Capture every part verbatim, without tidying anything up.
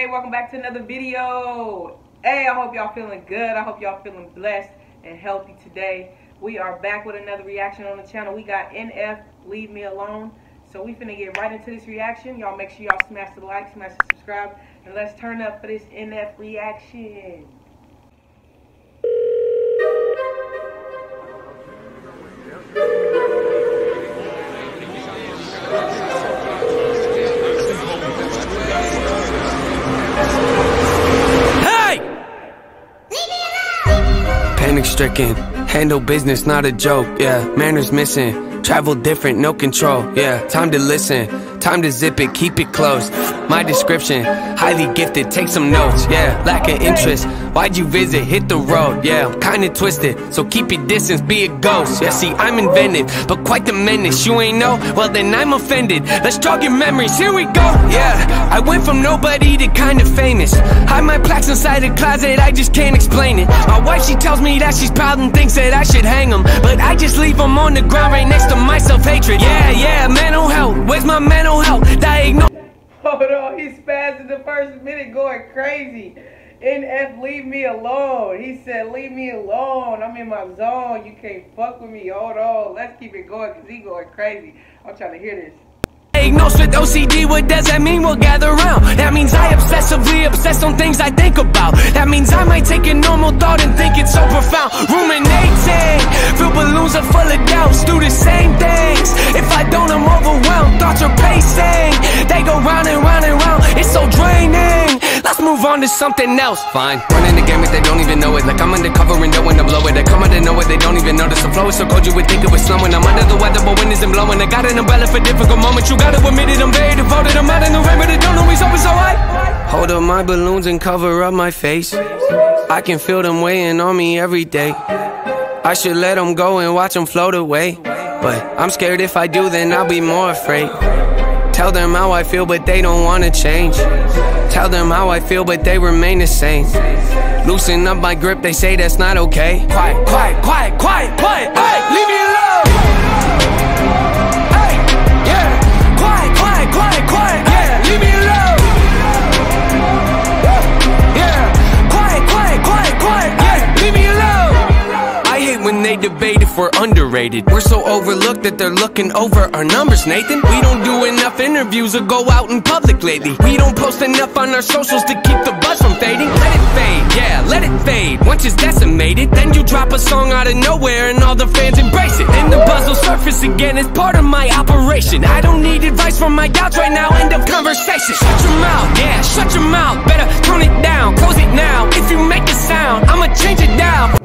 Hey, welcome back to another video. Hey, I hope y'all feeling good. I hope y'all feeling blessed and healthy today. We are back with another reaction on the channel. We got N F, Leave Me Alone. So we finna get right into this reaction. Y'all make sure y'all smash the like, smash the subscribe, and let's turn up for this N F reaction. Stricken, handle business, not a joke, yeah. Manners missing, travel different, no control, yeah. Time to listen, time to zip it, keep it close. My description, highly gifted, take some notes, yeah. Lack of interest, why'd you visit, hit the road, yeah. I'm kinda twisted, so keep your distance, be a ghost. Yeah, see, I'm inventive, but quite the menace. You ain't know? Well then I'm offended. Let's jog your memories, here we go, yeah. I went from nobody to kinda famous. Hide my plaques inside a closet, I just can't explain it. My wife, she tells me that she's proud and thinks that I should hang them, but I just leave them on the ground right next to my self-hatred. Yeah, yeah, mental health, where's my mental health? Diagnose. Hold on, he spazzed in the first minute going crazy. N F, leave me alone. He said, leave me alone. I'm in my zone. You can't fuck with me. Hold on. Let's keep it going because he going crazy. I'm trying to hear this. Diagnosed with O C D, what does that mean? We'll gather around. That means I obsessively obsess on things I think about. That means I might take a normal thought and think it's so profound. Ruminating, fill balloons are full of doubts. Do the same things. If I don't, I'm overwhelmed. Thoughts are pacing. They go round and round and round. It's so draining. Let's move on to something else. Fine. Running the game if they don't even know it. Like I'm undercover and knowing to blow it. I come out of nowhere, they don't even notice. The flow is so cold you would think it was snowing. I'm under the weather, but wind isn't blowing. I got an umbrella for difficult moments. You gotta admit it, I'm very devoted. I'm out in the rain, but it don't always always alright. Hold up my balloons and cover up my face. I can feel them weighing on me every day. I should let them go and watch them float away, but I'm scared if I do, then I'll be more afraid. Tell them how I feel, but they don't wanna change. Tell them how I feel, but they remain the same. Loosen up my grip, they say that's not okay. Quiet, quiet, quiet, quiet, quiet. Hey, leave me alone. Hey, yeah. Quiet, quiet, quiet, quiet. Yeah, leave me alone. Yeah. Quiet, quiet, quiet, quiet. Yeah, leave me alone. I hate when they debate if we're underrated. We're so overlooked that they're looking over our numbers, Nathan. We don't do enough interviews or go out in public lately. We don't post enough on our socials to keep the buzz from fading. Let it fade, yeah, let it fade. Once it's decimated, then you drop a song out of nowhere and all the fans embrace it. Then the buzz will surface again as part of my operation. I don't need advice from my doubts right now, end of conversation. Shut your mouth, yeah, shut your mouth. Better tone it down, close it now. If you make a sound, I'ma change it down.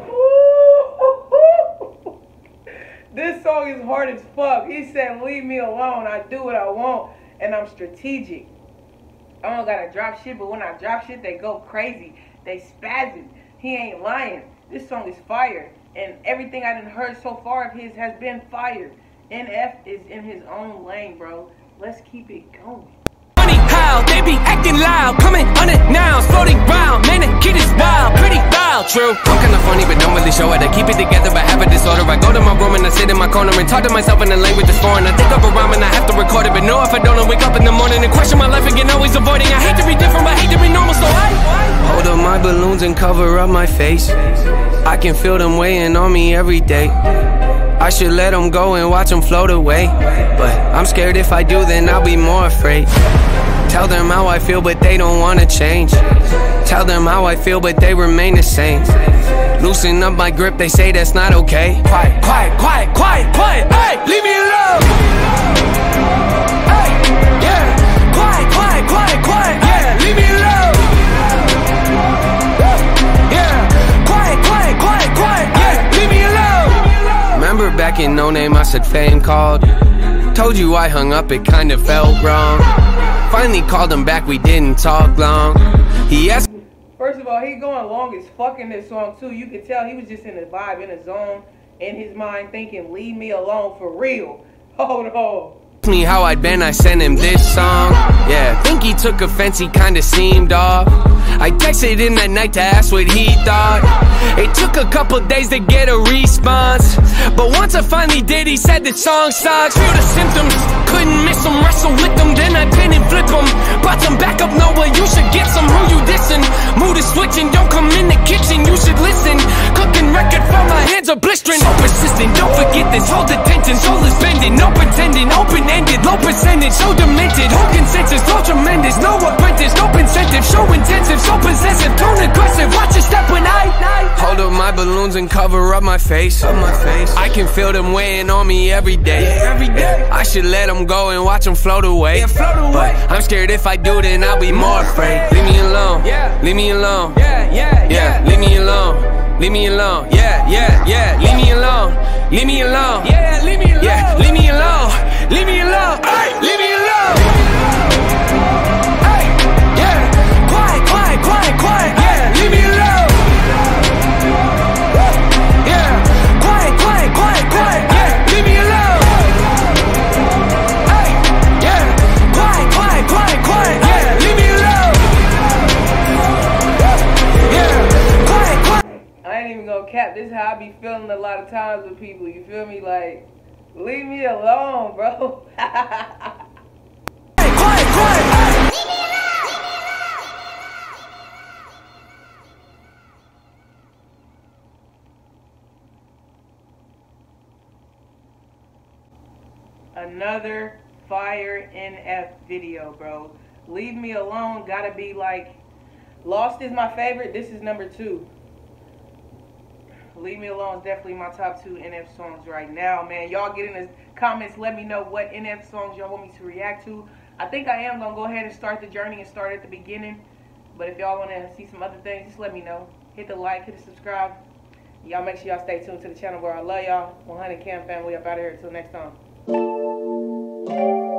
This song is hard as fuck. He said, leave me alone. I do what I want, and I'm strategic. I don't gotta drop shit, but when I drop shit, they go crazy. They spazzing. He ain't lying. This song is fire, and everything I done heard so far of his has been fire. N F is in his own lane, bro. Let's keep it going. Funny how they be acting loud, coming unannounced, floating round. Man, the kid is wild, pretty wild, true. I'm kinda funny, but don't really show it. I keep it together, but have a disorder. I go to my room and I sit in my corner and talk to myself in a language that's foreign. I think of a rhyme and I have to record it, but no, if I don't, I wake up in the morning and question my life again, always avoiding. I hate to be different, but hate to be normal, so I hold up my balloons and cover up my face. I can feel them weighing on me every day. I should let them go and watch them float away, but I'm scared if I do, then I'll be more afraid. Tell them how I feel, but they don't wanna change. Tell them how I feel, but they remain the same. Loosen up my grip, they say that's not okay. Quiet, quiet, quiet, quiet, quiet. Hey, leave me alone. Hey, yeah. Quiet, quiet, quiet, quiet. Yeah, leave me alone. Yeah. Quiet, quiet, quiet, quiet. Yeah, leave me alone. Remember back in No Name, I said fame called. Told you I hung up, it kinda felt wrong. Finally called him back, we didn't talk long. He asked. First of all, he going long as fuck in this song too. You could tell he was just in a vibe, in a zone, in his mind thinking, leave me alone for real. Hold on. Me how I'd been, I sent him this song. Yeah, think he took offense, he kinda seemed off. I texted him that night to ask what he thought. It took a couple days to get a response, but once I finally did, he said the song sucks. Feel the symptoms, couldn't miss him, wrestle with them, then I pin and flip him. Brought some back up, Noah, you should get some. attention, don't come in the kitchen, you should listen. Cooking record for my hands are blistering. So persistent, don't forget this, hold attention. Soul is bending, no pretending, open-ended, low percentage, so demented. Whole consensus, flow tremendous, no apprentice, no incentive. Show intensive, so possessive, tone aggressive. Watch your step when I hold up my balloons and cover up my face. Up my face. I can feel them weighing on me every day. Yeah, every day. I should let them go and watch them float away. Yeah, float away. But I'm scared if I do, then I'll be more afraid. Leave me alone. Yeah. Leave me alone. Yeah, yeah, yeah. Leave me alone. Leave me alone. Yeah, yeah, yeah. Leave me alone. Leave me alone. Yeah, leave me alone. Yeah, leave me alone. Leave me alone. Hey, leave me alone. Hey, yeah. Quiet, quiet, quiet, quiet. Yeah, leave me alone. Yeah. Quiet, quiet, quiet, quiet. Yeah, leave me alone. Hey, yeah. Quiet, quiet, quiet, quiet. Yeah, leave me alone. Yeah. Quiet, quiet. I ain't even gonna cap. This is how I be feeling a lot of times with people. You feel me? Like, leave me alone, bro. Quiet, quiet, quiet. Another fire N F video, bro. Leave me alone. Gotta be like, Lost is my favorite. This is number two. Leave Me Alone is definitely my top two N F songs right now, man. Y'all get in the comments. Let me know what N F songs y'all want me to react to. I think I am going to go ahead and start the journey and start at the beginning. But if y'all want to see some other things, just let me know. Hit the like, hit the subscribe. Y'all make sure y'all stay tuned to the channel where I love y'all. one hundred Cam family up out of here. Until next time.